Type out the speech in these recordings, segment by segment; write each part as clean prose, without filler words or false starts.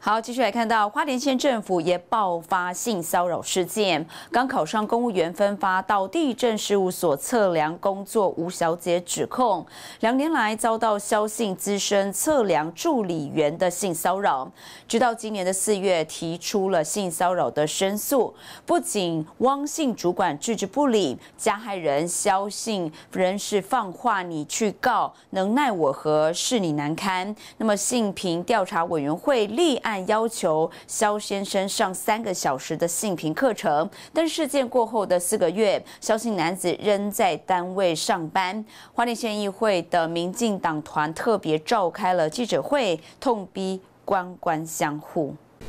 好，继续来看到花莲县政府也爆发性骚扰事件。刚考上公务员分发到地政事务所测量工作，吴小姐指控2年来遭到萧姓资深测量助理员的性骚扰，直到今年的4月提出了性骚扰的申诉。不仅汪姓主管置之不理，加害人萧姓仍是放话你去告，能奈我何，是你难堪。那么性平调查委员会立案要求萧先生上3个小时的性平课程，但事件过后的4个月，萧姓男子仍在单位上班。花莲县议会的民进党团特别召开了记者会，痛逼官官相护。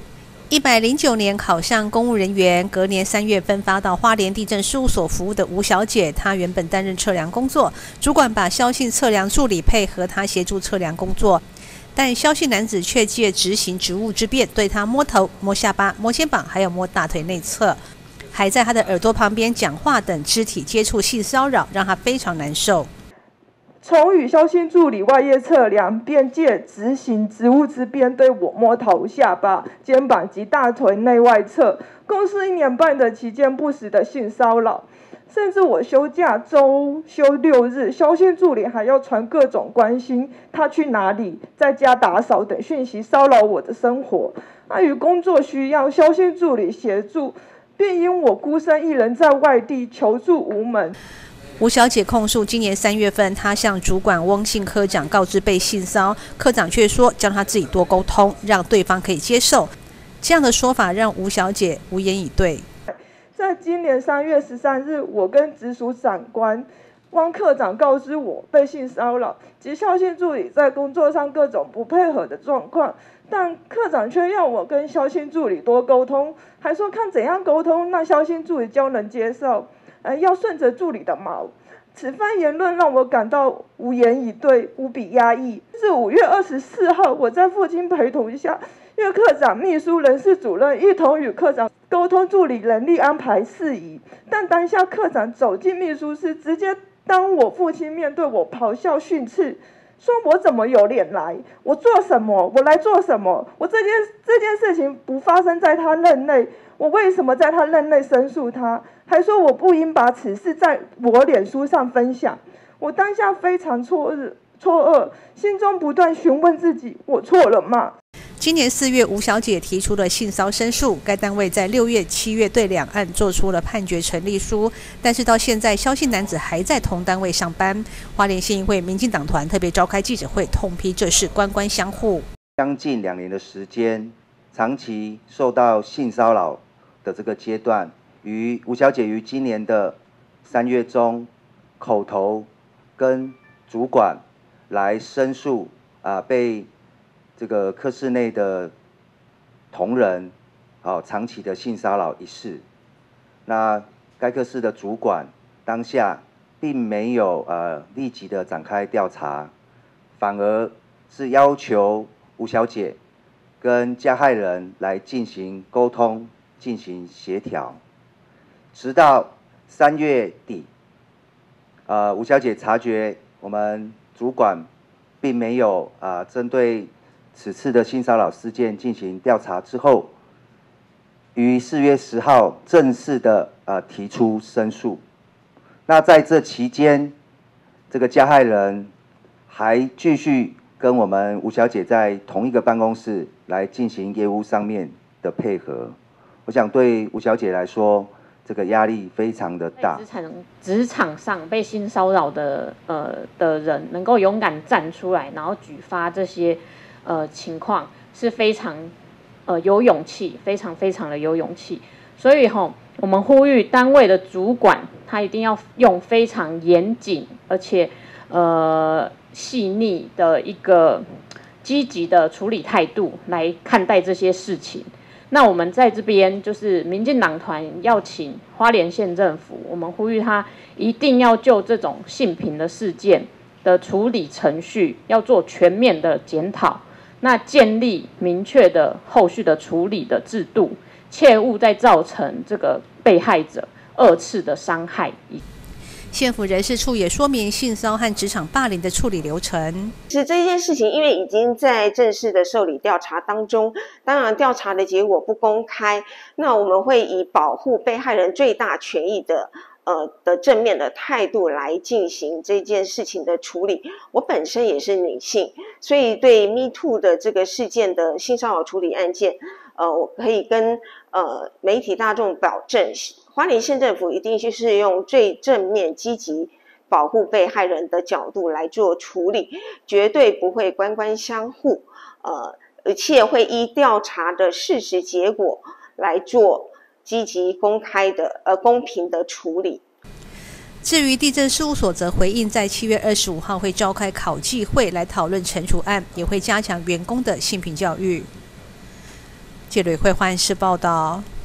109年考上公务人员，隔年3月分发到花莲地政事务所服务的吴小姐，她原本担任测量工作，主管把萧姓测量助理配合她协助测量工作。但萧姓男子却借执行职务之便，对他摸头、摸下巴、摸肩膀，还有摸大腿内侧，还在他的耳朵旁边讲话等肢体接触性骚扰，让他非常难受。 从与萧姓助理外业测量，便借执行职务之便对我摸头、下巴、肩膀及大腿内外侧，共是1年半的期间不时的性骚扰。甚至我休假周休6日，萧姓助理还要传各种关心他去哪里、在家打扫等讯息，骚扰我的生活。碍于工作需要，萧姓助理协助，便因我孤身一人在外地求助无门。 吴小姐控诉，今年3月份，她向主管汪姓科长告知被性骚，科长却说叫她自己多沟通，让对方可以接受。这样的说法让吴小姐无言以对。 在今年3月13日，我跟直属长官汪科长告知我被性骚扰及萧姓助理在工作上各种不配合的状况，但科长却要我跟萧姓助理多沟通，还说看怎样沟通，那萧姓助理就能接受，要顺着助理的毛。此番言论让我感到无言以对，无比压抑。是5月24号，我在父亲陪同下，岳科长、秘书、人事主任一同与科长沟通助理人力安排事宜，但当下科长走进秘书室，直接当我父亲面对我咆哮训斥，说我怎么有脸来？我做什么？我来做什么？我这件事情不发生在他任内，我为什么在他任内申诉他？还说我不应把此事在我脸书上分享。我当下非常错愕，心中不断询问自己：我错了吗？ 今年4月，吴小姐提出了性骚申诉，该单位在6月、7月对2案做出了判决成立书，但是到现在，萧姓男子还在同单位上班。花莲县议会民进党团特别召开记者会，痛批这是官官相护。 将近2年的时间，长期受到性骚扰的这个阶段，吴小姐于今年的3月中，口头跟主管来申诉被这个科室内的同仁长期的性骚扰一事。那该科室的主管当下并没有立即的展开调查，反而是要求吴小姐跟加害人来进行沟通、进行协调。直到3月底，吴小姐察觉我们主管并没有针对此次的性骚扰事件进行调查之后，于4月10号正式的提出申诉。那在这期间，这个加害人还继续跟我们吴小姐在同一个办公室来进行业务上面的配合。我想对吴小姐来说，这个压力非常的大。 职场上被性骚扰的人能够勇敢站出来，然后举发这些情况，是非常有勇气，非常的有勇气。所以我们呼吁单位的主管，他一定要用非常严谨而且细腻的一个积极的处理态度来看待这些事情。那我们在这边就是民进党团要请花莲县政府，我们呼吁他一定要就这种性平的事件的处理程序要做全面的检讨，那建立明确的后续的处理的制度，切勿再造成这个被害者2次的伤害。 县府人事处也说明性骚和职场霸凌的处理流程。 是这件事情，因为已经在正式的受理调查当中，当然调查的结果不公开，那我们会以保护被害人最大权益的正面的态度来进行这件事情的处理。我本身也是女性，所以对 Me Too 的这个事件的性骚扰处理案件，我可以跟媒体大众保证，花莲县政府一定是用最正面、积极保护被害人的角度来做处理，绝对不会官官相护，而且会依调查的事实结果来做积极公开的公平的处理。 至于地政事务所则回应，在7月25号会召开考纪会来讨论惩处案，也会加强员工的性平教育。记者吕慧焕视报道。